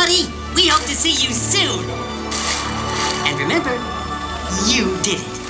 buddy. We hope to see you soon. And remember, you did it.